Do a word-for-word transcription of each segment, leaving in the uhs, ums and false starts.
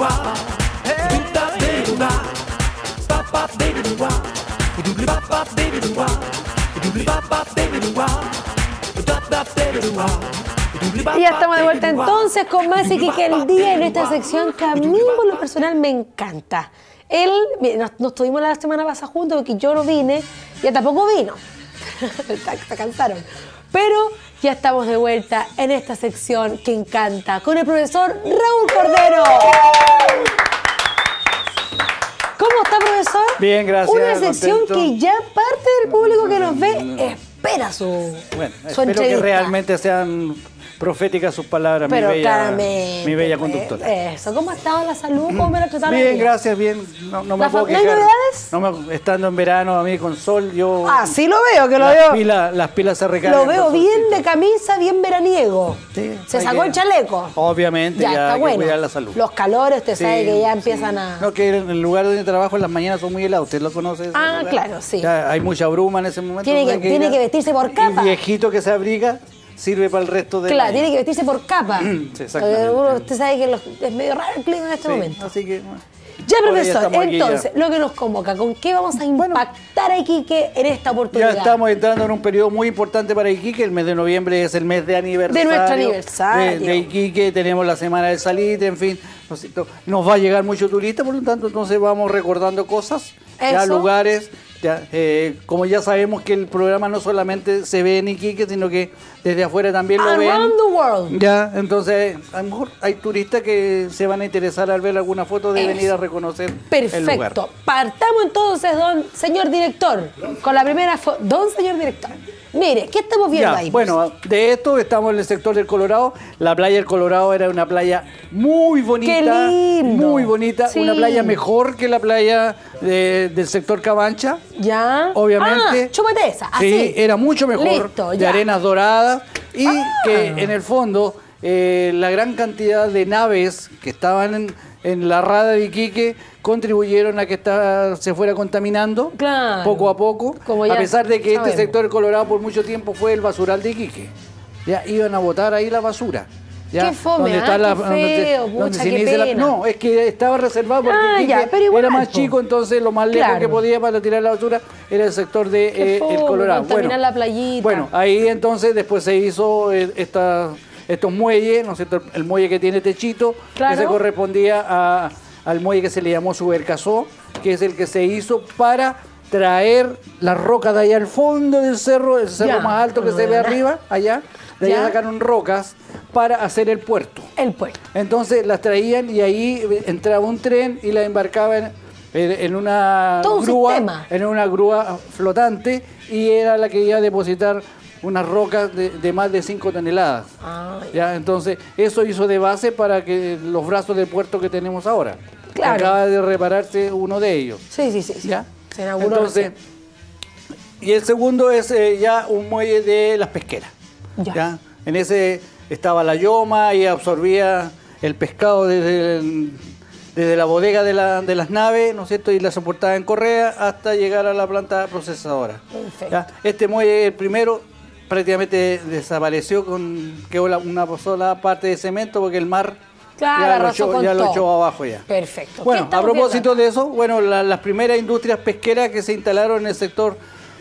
Y ya estamos de vuelta entonces con más Iquique al día en esta sección que a mí por lo personal me encanta. Él, nos, nos tuvimos la semana pasada juntos porque yo no vine y él tampoco vino. Se cansaron. Pero ya estamos de vuelta en esta sección que encanta con el profesor Raúl Cordero. ¿Cómo está, profesor? Bien, gracias. Una sección contento. que ya parte del público que nos ve espera su, bueno, su espero entrevista. que realmente sean proféticas sus palabras, Pero mi bella, claramente, mi bella conductora. Eso, ¿cómo ha estado la salud? ¿Cómo me la trataron? Bien, gracias, bien. No, no me puedo ¿No hay quejar. novedades? No me, estando en verano, a mí con sol, yo... Ah, sí lo veo, que lo las veo. Pilas, las pilas se recargan. Lo veo con bien solcito. de camisa, bien veraniego. Sí, Se hay sacó que- el chaleco. Obviamente, Ya, ya, está hay bueno. que cuidar la salud. Los calores, usted Sí, sabe que ya sí. empiezan a... No, que en el lugar donde trabajo en las mañanas son muy helados, ¿usted lo conoce? Ah, ¿verdad? claro, sí. Ya hay mucha bruma en ese momento. Tiene que- hay tiene ir a- que vestirse por capa. El viejito que se abriga sirve para el resto del Claro, año. tiene que vestirse por capa. Sí, exactamente. Porque uno- usted sabe que los- es medio raro el clima en este Sí, momento. así que... bueno. Ya, Por ahí profesor, estamos aquí ya. entonces, lo que nos convoca, ¿con qué vamos a impactar a Iquique en esta oportunidad? Ya estamos entrando en un periodo muy importante para Iquique. El mes de noviembre es el mes de aniversario. De nuestro aniversario. De, de Iquique, tenemos la semana del salitre, en fin. Nos, nos va a llegar mucho turista, por lo tanto, entonces vamos recordando cosas, ya Eso. lugares. Ya, eh, como ya sabemos que el programa no solamente se ve en Iquique, sino que desde afuera también lo ven. Around the world. Ya, entonces a lo mejor hay turistas que se van a interesar al ver alguna foto de Eso. venir a reconocer el lugar. Perfecto. Partamos entonces, don señor director, con la primera foto. Don señor director, mire, ¿qué estamos viendo Ya, ahí? bueno, de esto estamos en el sector del Colorado. La playa del Colorado era una playa muy bonita. ¡Qué lindo! Muy bonita. Sí. Una playa mejor que la playa de- del sector Cabancha. ¿Ya? Obviamente. Ah, chúpate esa, así. Sí, era mucho mejor. Listo, de ya. arenas doradas. Y Ah. que en el fondo eh, la gran cantidad de naves que estaban en, en la rada de Iquique contribuyeron a que esta, se fuera contaminando Claro. poco a poco. Como a ya pesar de que sabemos. este sector del Colorado por mucho tiempo fue el basural de Iquique. Ya iban a botar ahí la basura. Ya, Qué fome, donde ah, está qué la- feo, donde- donde pucha, se qué inicia la- pena. no, es que estaba reservado porque Ah, Iquique ya, pero igual, era más po. chico, entonces lo más lejos Claro. que podía para tirar la basura era el sector de Qué eh, el fome, Colorado. contaminar la playita. Bueno, ahí entonces después se hizo eh, esta, estos muelles, ¿no es cierto? El muelle que tiene techito, Claro. que se correspondía a- al muelle que se le llamó Subercazó, que es el que se hizo para traer las rocas de allá al fondo del cerro, el cerro Ya, más alto que no se ve veo nada. arriba, allá. De allá Ya. sacaron rocas para hacer el puerto. El puerto. Entonces las traían y ahí entraba un tren y las embarcaban en, en una Todo un grúa, sistema. en una grúa flotante y era la que iba a depositar unas rocas de, de más de cinco toneladas. Ah, ¿Ya? Entonces eso hizo de base para que los brazos del puerto que tenemos ahora. Claro. Acaba de repararse uno de ellos. sí, sí, sí. sí. ¿Ya? Se inauguró. Entonces, y el segundo es eh, ya un muelle de las pesqueras. Ya. ¿Ya? En ese estaba la yoma y absorbía el pescado desde, el- desde la bodega de, la- de las naves, ¿no es cierto? Y la soportaba en correa hasta llegar a la planta procesadora. Perfecto. ¿Ya? Este muelle, el primero, prácticamente desapareció con quedó la- una sola parte de cemento porque el mar Claro, ya, lo arrasó echó, con ya lo todo. echó abajo ya. Perfecto. ¿Qué Bueno, a estamos propósito viendo de eso, bueno, la- las primeras industrias pesqueras que se instalaron en el sector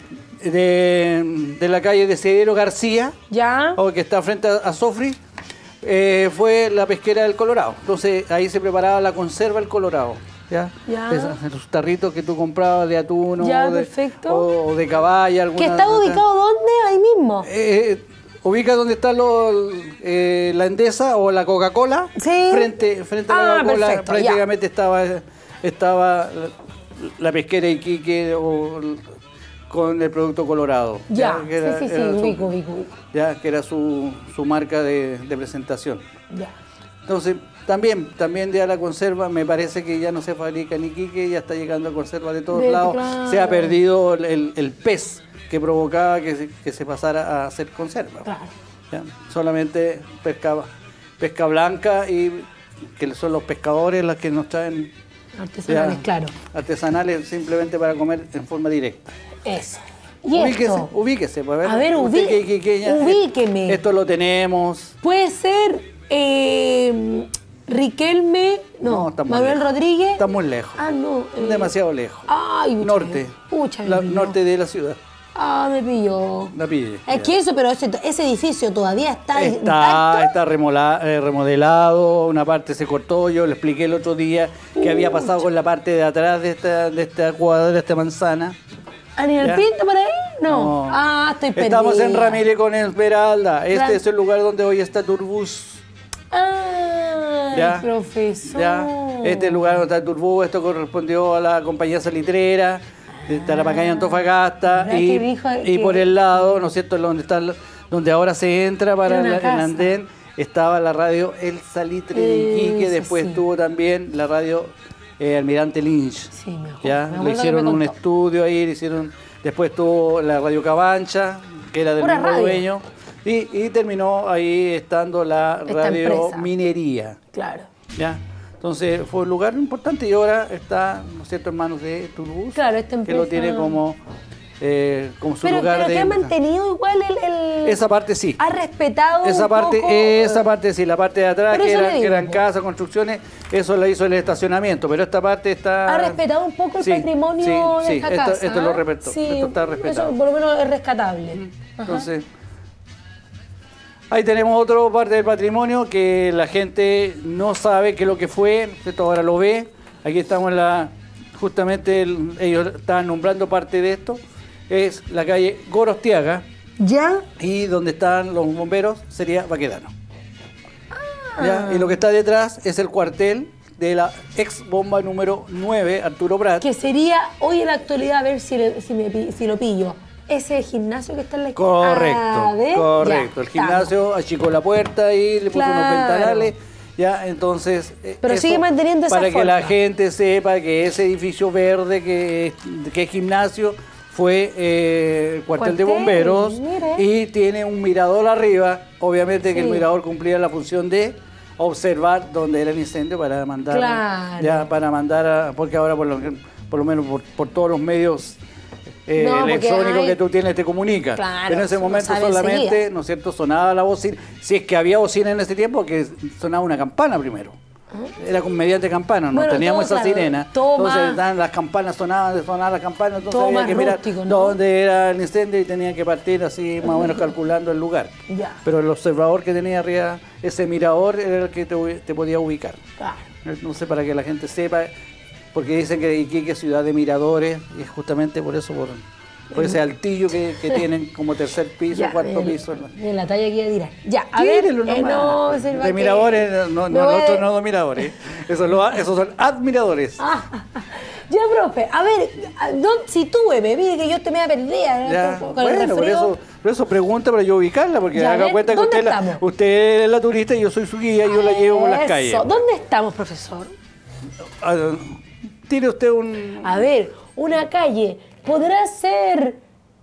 de, de la calle de Cedero García, acá? Ya. o que está frente a, a Sofri, eh, fue la pesquera del Colorado. Entonces ahí se preparaba la conserva del Colorado. ¿Ya? Ya. Esos- Los tarritos que tú comprabas de atún Ya, o, de, perfecto. o, o de caballa. ¿Que alguna- está ubicado dónde? Ahí mismo. Eh, ubica donde está lo- eh, la Endesa o la Coca-Cola. Sí. Frente, frente a Ah, la Coca-Cola perfecto, prácticamente estaba, estaba la, la pesquera Iquique o, con el producto Colorado. Ya. que era- sí, sí, sí. era su- Ubico, ubico, ubico. ya, que era su, su marca de, de presentación. Ya. Entonces, también, también ya la conserva, me parece que ya no se fabrica en Iquique, ya está llegando a conserva de todos De- lados. claro. Se ha perdido el, el- el pez que provocaba que se, que se pasara a hacer conserva. Claro. ¿Ya? Solamente pesca, pesca blanca y que son los pescadores los que nos traen Artesanales, ya, claro. artesanales simplemente para comer en forma directa. Eso. ¿Y Ubíquese, esto? ubíquese. Pues, A ver, usted ubí- que es iquiqueña, ubíqueme. Esto lo tenemos. Puede ser eh, Riquelme, no, No, está muy Manuel lejos. Rodríguez. Está muy lejos. Ah, no. eh, Demasiado lejos. Ay, pucha, Norte. Pucha, me La- pilló. norte de la ciudad. Ah, me pilló. La pille. Es ya. que eso, pero ese, ese edificio todavía está, Está, intacto. está remola- eh, remodelado, una parte se cortó, yo le expliqué el otro día qué había pasado con la parte de atrás de esta, de esta cuadra, de esta manzana. ¿Aníbal Ya. Pinto por ahí? No. No. Ah, estoy perdida. Estamos en Ramírez con Esmeralda. Este Ram- es el lugar donde hoy está Turbus. Ah, Ya. profesor. Ya. Este es el lugar donde está Turbus. Esto correspondió a la compañía salitrera de Tarapacá y Antofagasta. ¿Verdad Y, que dijo y que- por el lado, ¿no es cierto?, donde, está, el- donde ahora se entra para Era una la- el casa. andén, estaba la radio El Salitre de Iquique. Eso Después sí. estuvo también la radio eh, Almirante Lynch. Sí, me acuerdo. Ya, Me le acuerdo que hicieron me un contó. estudio ahí, le hicieron, después tuvo la radio Cabancha, que era del Pura mismo radio. dueño, y, y terminó ahí estando la Esta radio empresa. Minería. Claro. ¿Ya? Entonces fue un lugar importante y ahora está, ¿no es cierto?, en manos de Turbus, Claro, esta que lo empresa- tiene como, eh, como su Pero, lugar pero de... que ha mantenido igual el... el- Esa parte sí. Ha respetado Esa un parte, poco, esa eh, parte sí, la parte de atrás, Pero que, eso era- le que digo, eran po. casas, construcciones, eso lo hizo el estacionamiento, pero esta parte está... Ha respetado un poco el Sí, patrimonio sí, de sí, esta esto- casa. esto lo ¿ah? respetó, Sí, esto está respetado. Eso por lo menos es rescatable. Ajá. Entonces, ahí tenemos otra parte del patrimonio que la gente no sabe qué es lo que fue, esto ahora lo ve. Aquí estamos en la, justamente el- ellos estaban nombrando parte de esto, es la calle Gorostiaga ¿Ya? y donde están los bomberos sería Baquedano. Ah. ¿Ya? Y lo que está detrás es el cuartel de la ex bomba número nueve, Arturo Prat. Que sería hoy en la actualidad, a ver si, le- si, me pi- si lo pillo. Ese gimnasio que está en la esquina. Correcto, A ver, correcto. ya, El gimnasio achicó la puerta y le puso unos Claro. ventanales. Ya, entonces. eh, Pero sigue manteniendo esa para que la forma. gente sepa que ese edificio verde que, que es gimnasio fue eh, el cuartel de Cuartel, bomberos mire. y tiene un mirador arriba. Obviamente que el Sí. mirador cumplía la función de observar dónde era el incendio para mandar, Claro. ya para mandar, a- porque ahora por lo, por lo menos por, por todos los medios eh, No, porque electrónicos hay- que tú tienes te comunica. Claro, Pero en ese uno momento sabe solamente, enseguida. ¿no es cierto?, sonaba la bocina. Si es que había bocina en ese tiempo, que sonaba una campana primero. Era con mediante campana, no Bueno, teníamos todo, esa claro, sirena. todo entonces más- dan las campanas, sonaban, sonaban las campanas, entonces Todo había más que mirar rústico, ¿no? dónde era el incendio y tenía que partir así, más o menos calculando el lugar. Ya. Pero el observador que tenía arriba, ese mirador, era el que te, ubi- te podía ubicar. Claro. No sé, para que la gente sepa, porque dicen que Iquique es ciudad de miradores, y es justamente por eso, por, por ese altillo que, que tienen como tercer piso, Ya, cuarto de- piso. De la talla que iba a tirar. Ya, a ver. Tírenlo eh, nomás. no, es el de vaque- miradores, no, Me no, voy a- nosotros no de miradores. Esos, lo- esos son admiradores. Ah, ya, profe, a ver, ¿dónde- si tú, bebé, mire que yo te me voy a perder Ya, con, con el bueno, por resfrío. eso, por eso pregunta para yo ubicarla, porque Ya, a haga ver, cuenta que ¿dónde usted, la, estamos? usted es la turista y yo soy su guía y yo la llevo por las Eso. calles. ¿Dónde estamos, profesor? Ah, tire usted un... A ver, una calle, ¿podrá ser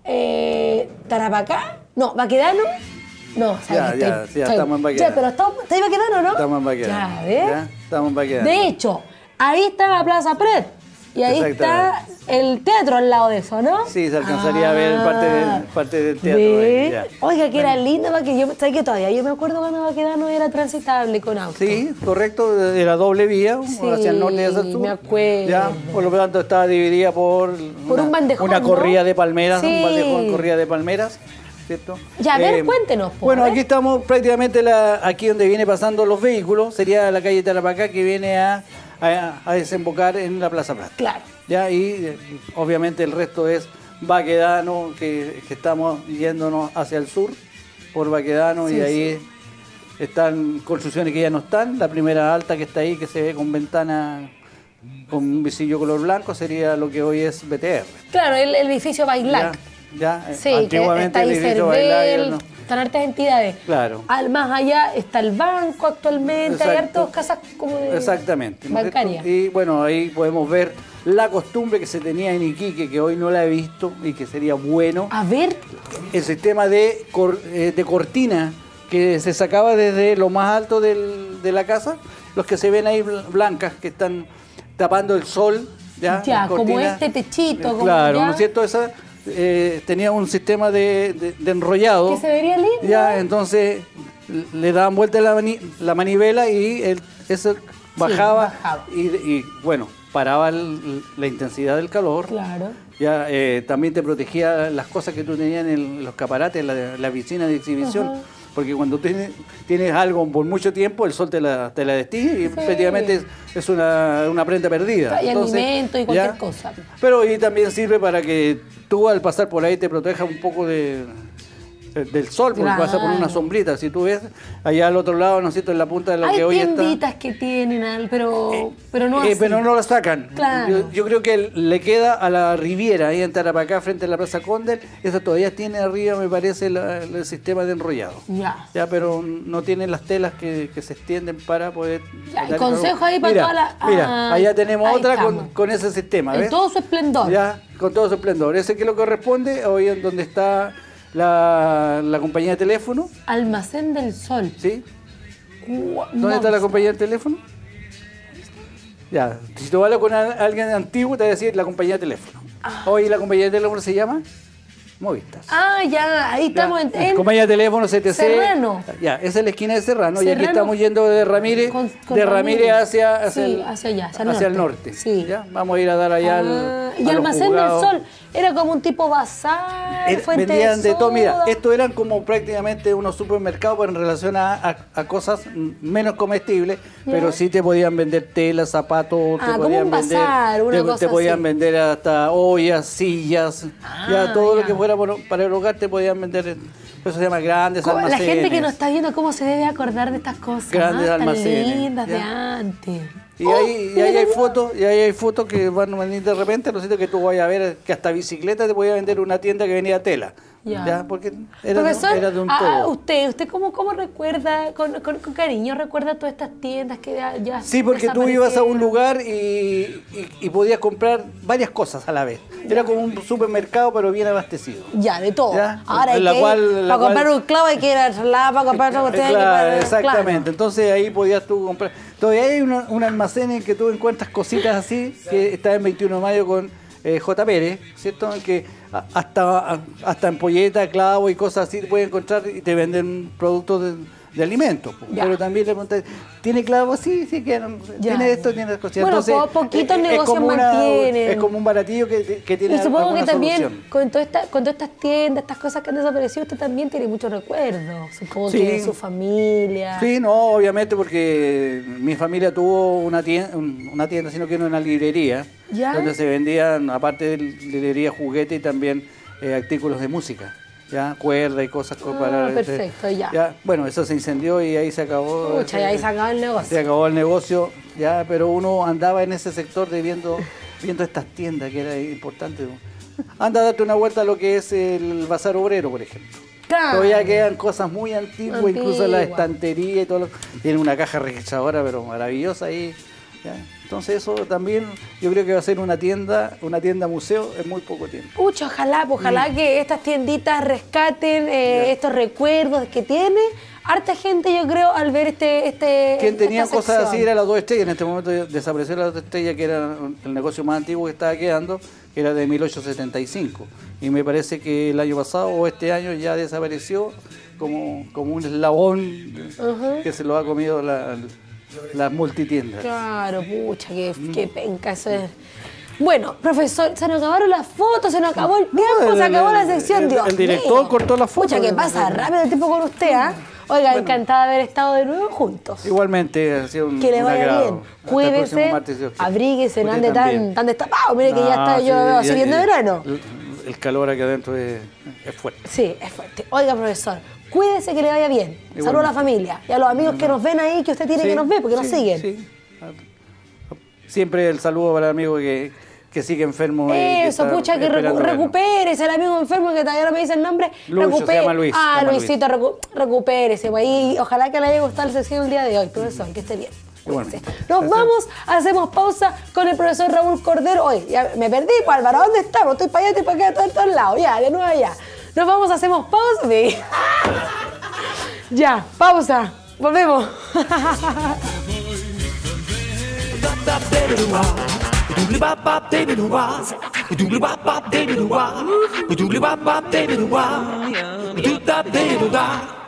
eh, Tarapacá? No, ¿Baquedano? No, ¿sabes Ya, que ya, estoy- sí, ya estoy- estamos en Baquedano. Ya, pero estamos, ¿está en Baquedano, no? Estamos en Baquedano. Ya, a ver. Ya, estamos en Baquedano. De hecho, ahí está la Plaza Pret. Y ahí está el teatro al lado de eso, ¿no? Sí, se alcanzaría a ver parte del, parte del teatro. ¿Ve? ahí, ya. Oiga, que era linda, para que yo, ¿sabes que todavía? Yo me acuerdo cuando Baquedano era transitable con auto. Sí, correcto, era doble vía, Sí, hacia el norte y hacia el sur. me acuerdo. Ya, por lo tanto estaba dividida por, Por un bandejón, una ¿no? corrida de palmeras, Sí. un bandejón, corrida de palmeras, ¿cierto? Ya, a ver, cuéntenos, po, Bueno, a ver. aquí estamos prácticamente la, aquí donde viene pasando los vehículos, sería la calle Tarapacá que viene a, a, a desembocar en la Plaza Prat. Claro. Ya, y eh, obviamente el resto es Baquedano, que, que estamos yéndonos hacia el sur por Baquedano Sí, y ahí están construcciones que ya no están. La primera alta que está ahí, que se ve con ventana con un visillo color blanco, sería lo que hoy es B T R. Claro, el, el edificio Bailac. Ya, ya, eh, Sí, que antiguamente está ahí el edificio Bailac, Cervel, ¿no? están hartas entidades. Claro. Al más allá está el banco actualmente, hay Exacto. hartas casas como de... Exactamente. ¿no es cierto? Bancaria. Y bueno, ahí podemos ver la costumbre que se tenía en Iquique, que hoy no la he visto y que sería bueno. A ver, El sistema de, cor- eh, de cortina que se sacaba desde lo más alto del- de la casa, los que se ven ahí bl- blancas, que están tapando el sol. Ya, Ya, las como cortinas. este techito, como Claro, ya. ¿no es cierto? Esa eh, tenía un sistema de, de- de enrollado. que se vería lindo. Ya, entonces le daban vuelta la, mani- la manivela y el, eso bajaba, Sí, bajaba. Y, y, bueno, paraba el- la intensidad del calor. Claro. Ya, eh, también te protegía las cosas que tú tenías en el- los caparates, la, la piscina de exhibición. Ajá. Porque cuando tienes, tienes algo por mucho tiempo, el sol te la, te la destilla y efectivamente es, es una, una prenda perdida. Hay alimento y cualquier ya. cosa. Pero y también sirve para que tú al pasar por ahí te protejas un poco de, del sol, porque Claro. pasa por una sombrita. Si tú ves allá al otro lado, ¿no es cierto?, en la punta de lo Hay que hoy está. tienditas que tienen, al- pero, pero no Eh, así. pero no la sacan. Claro. Yo, yo creo que le queda a la Riviera, ahí en Tarapacá, frente a la Plaza Condel. Esa todavía tiene arriba, me parece, la- el sistema de enrollado. Ya. Ya, pero no tiene las telas que, que se extienden para poder... Ya, y dar consejo calor. ahí para Mira, toda la- Mira, Ah, allá tenemos ahí otra con, estamos. con ese sistema, En ¿ves? todo su esplendor. Ya, con todo su esplendor. Ese que lo corresponde, hoy en donde está la, la compañía de teléfono, Almacén del Sol. ¿sí? Gua- ¿Dónde está la monstruo. compañía de teléfono? Ya, si tú hablas con a- alguien antiguo, te va a decir la compañía de teléfono. Hoy la compañía de teléfono se llama Movistar. Ah, ya, ahí estamos Ya, en, en- compañía de teléfono C T C. Serrano. Ya, esa es la esquina de Serrano, y aquí Serrano. estamos yendo de Ramírez, Con- con de Ramírez Ramírez. hacia, hacia, Sí, el, hacia allá, hacia el hacia el norte. norte. Sí. Ya, vamos a ir a dar allá al, Ah, a y los Almacén del juzgados. Sol era como un tipo bazar, Era- fuente vendían de, todo, mira, soda. estos eran como prácticamente unos supermercados, pero en relación a, a- a cosas mm, menos comestibles, Ya. pero sí te podían vender telas, zapatos, Ah, te como podían un vender, bazar, una te, cosa te podían así. vender hasta ollas, sillas, Ah, ya todo ya. lo que fuera por- para el hogar te podían vender, eso se llama grandes ¿Cómo- almacenes. La gente que nos está viendo, ¿cómo se debe acordar de estas cosas? Grandes ah, tan almacenes, lindas de ya. antes. Y Oh, ahí, y mira, ahí hay mira. fotos, y ahí hay fotos que van a venir de repente, no sé que tú vayas a ver que hasta bicicleta te podía vender una tienda que venía tela. Ya. Ya, porque era, Profesor, era de un ah, todo. usted, ¿usted cómo, cómo recuerda, con, con- con cariño, recuerda todas estas tiendas que ya, ya Sí, porque tú ibas a un desaparecieron? lugar y, y- y podías comprar varias cosas a la vez. Era como un supermercado, pero bien abastecido. Ya, de todo. Ya, Ahora hay en la que cual- ir, en la para comprar cual- un clavo hay que ir a trasladar, para comprar otra cuestión hay que Claro, pagar- exactamente. Entonces ahí podías tú comprar. Todavía hay una- un almacén en que tú encuentras cositas así, que está en veintiuno de mayo con eh, J. Pérez, ¿cierto? En que a- hasta, hasta ampolleta, clavo y cosas así te puedes encontrar y te venden productos de, de alimentos. po. Ya. Pero también le preguntas, ¿tiene clavos? Sí, sí, que Ya. tiene esto, tiene cosas. Bueno, po- poquitos negocios como una- mantienen. es como un baratillo que, que tiene Y supongo que alguna también solución. con, toda esta- con todas estas tiendas, estas cosas que han desaparecido, usted también tiene muchos recuerdos. Supongo Sí. que de su familia. Sí, no, obviamente porque mi familia tuvo una tienda, una tienda, sino que era una librería, ¿Ya? donde se vendían, aparte de librería, juguetes y también eh, artículos de música, ya, cuerda y cosas co- Ah, para... perfecto, ya. Bueno, eso se incendió y ahí se acabó. Pucha, y ahí se acabó el negocio. Se acabó el negocio, ya, pero uno andaba en ese sector de viendo, viendo estas tiendas que era importante. Anda a darte una vuelta a lo que es el Bazar Obrero, por ejemplo. Claro. Todavía quedan cosas muy antiguas, incluso la Antigua. estantería y todo. Lo, tiene una caja registradora, pero maravillosa ahí. ¿ya? Entonces eso también, yo creo que va a ser una tienda, una tienda museo en muy poco tiempo. Pucha, ojalá, pues, ojalá que estas tienditas rescaten eh, Ya. estos recuerdos que tiene. Harta gente, yo creo, al ver este... este Quien tenía esta cosas sección. así era las dos estrellas. En este momento desapareció las dos estrellas, que era el negocio más antiguo que estaba quedando, que era de mil ochocientos setenta y cinco. Y me parece que el año pasado o este año ya desapareció como, como un eslabón Ujú. que se lo ha comido la- las multitiendas. Claro, pucha, qué, Mm. qué penca eso es. Bueno, profesor, se nos acabaron las fotos, se nos acabó el tiempo, el- se acabó la el- sección, el- Dios el director mío. cortó las fotos. Pucha, que pasa rápido el tiempo con usted, ¿ah? Oiga, encantada de haber estado de nuevo juntos. Igualmente, ha sido un, Que le un vaya agrado. bien. Hasta el Cuídese, próximo martes, si Dios quiere. abríguese, no Usted ande tan, también. tan destapado. Mire que ya No, está yo sí, veo ya- siguiendo ya- verano. El, el calor aquí adentro es, es fuerte. Sí, es fuerte. Oiga, profesor, cuídese que le vaya bien. Igualmente. Saludos a la familia y a los amigos que nos ven ahí, que usted tiene Sí, que nos ve, porque nos sí, siguen. sí. Siempre el saludo para el amigo que, que sigue enfermo. y que Eso, está pucha, que recu esperando vernos. recupérese, el amigo enfermo que todavía no me dice el nombre. Lucho, se recupé- llama Luis, Ah, se llama Luisito, recu recupérese. Pues, y ojalá que le haya gustado la sección el día de hoy, profesor, que esté bien. Igualmente. Nos vamos, hacemos pausa con el profesor Raúl Cordero. Oye, ya me perdí, pues Álvaro, ¿dónde estamos? Estoy para allá, estoy para acá, estoy a todos lados. Ya, de nuevo allá. Nos vamos, hacemos pausa. Sí. Ya, pausa. Volvemos. Doobly bop bop baby doo wah, doobly bop bop baby doo wah, doobly bop bop baby doo wah, doo da baby doo da.